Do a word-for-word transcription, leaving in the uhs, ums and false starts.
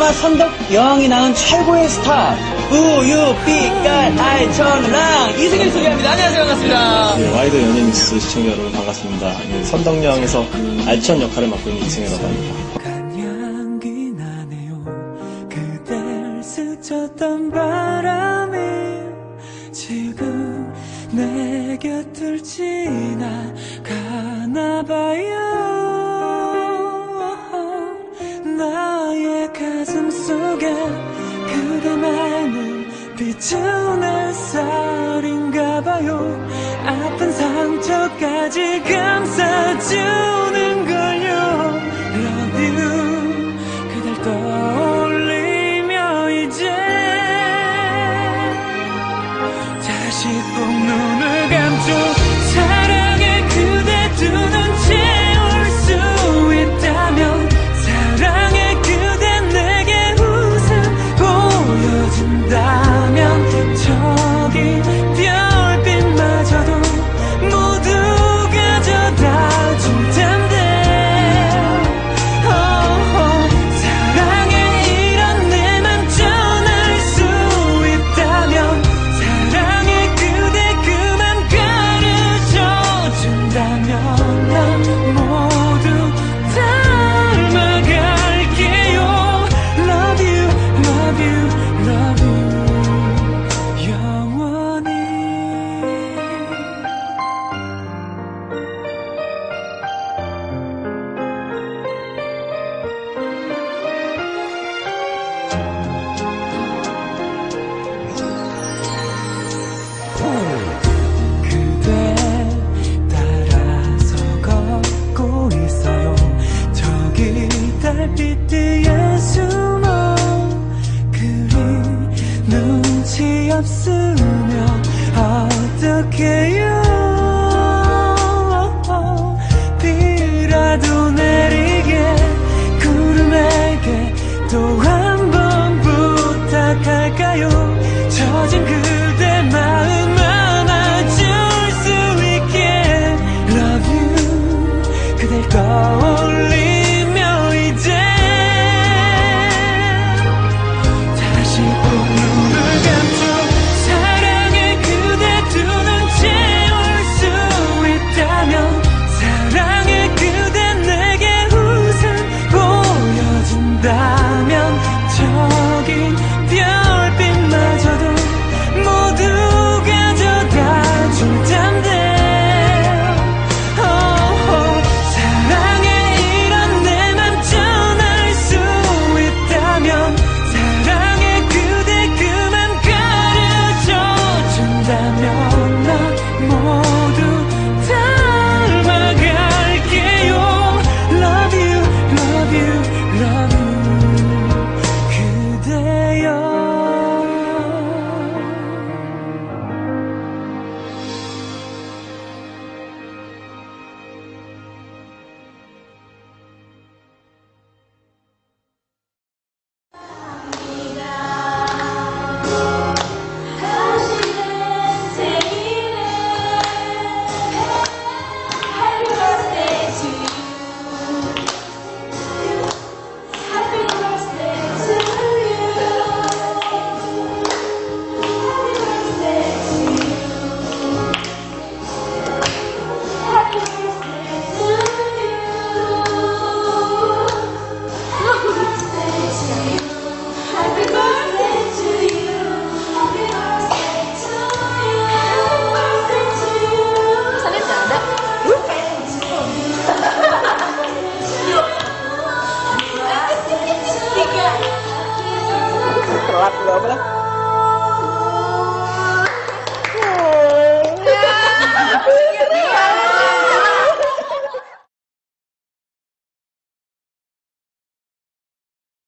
드라마 선덕여왕이 낳은 최고의 스타 우유, 빛깔, 알천랑 이승일 소개합니다. 안녕하세요. 반갑습니다. 네, 와이드 연예뉴스 시청자 여러분 반갑습니다. 네, 선덕여왕에서 알천 역할을 맡고 있는 이승이라고 합니다. 간향기 나네요. 그댈 스쳤던 바람이 지금 내 곁을 지나가나봐요. 나의 가슴 속에 그대만을 비춘 햇살인가봐요. 아픈 상처까지 감싸주는 걸요. Love you 그댈 떠올리며 이제 다시 꼭 눈을 감죠. 사랑해 그대 두 눈 채울 수 있다면 사랑해 그대 내게 웃음 보여준다면 저기 별빛마저도 모두 가져다 줄 텐데 oh, oh. 사랑해 이런 내만 전할 수 있다면 사랑해 그대 그만 가르쳐 준다면 난 모두 닮아갈게요. Love you, love you, love you 영원히. 그대 따라서 걷고 있어요. 저기 달빛 뒤에 숨어 그리 눈치 없으며 어떡해요.